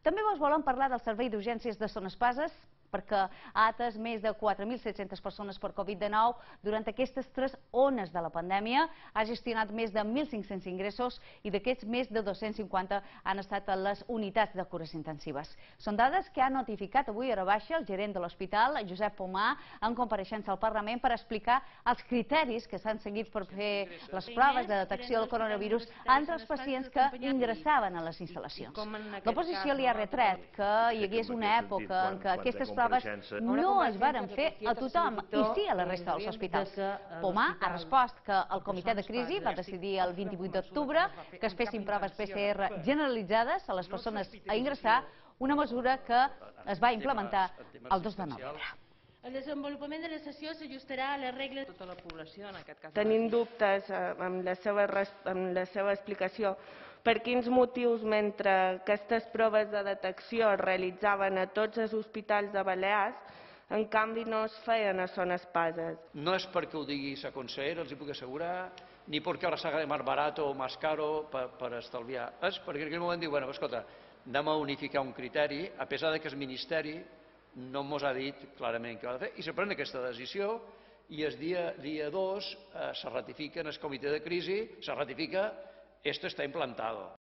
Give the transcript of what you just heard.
També vos volem parlar del servei d'urgències de Son Espases, perquè ha atès més de 4.700 persones per Covid-19 durant aquestes 3 ones de la pandèmia, ha gestionat més de 1.500 ingressos i d'aquests més de 250 han estat a les unitats de cures intensives. Són dades que ha notificat avui a hora baixa el gerent de l'hospital, Josep Pomar, en compareixença al Parlament per explicar els criteris que s'han seguit per fer les proves de detecció del coronavirus entre els pacients que ingressaven a les instal·lacions. L'oposició li ha retret que hi hagués una època en què aquestes proves no es varen fer a tothom i sí a la resta dels hospitals. Pomar ha respost que el comitè de crisi va decidir el 28 d'octubre que es fessin proves PCR generalitzades a les persones a ingressar, una mesura que es va implementar el 2 de novembre. El desenvolupament de la sessió s'ajustarà a les regles de tota la població, en aquest cas. Tenim dubtes amb la seva explicació. Per quins motius, mentre aquestes proves de detecció es realitzaven a tots els hospitals de Balears, en canvi no es feien a Son Espases? No és perquè ho digui la consellera, els hi puc assegurar, ni perquè ahora salga más barato o más caro per estalviar. És perquè en aquell moment diu, bueno, escolta, anem a unificar un criteri, a pesar que el Ministeri no ens ha dit clarament què ha de fer, i se pren aquesta decisió i el dia 2 se ratifica en el comitè de crisi, se ratifica, esto está implantado.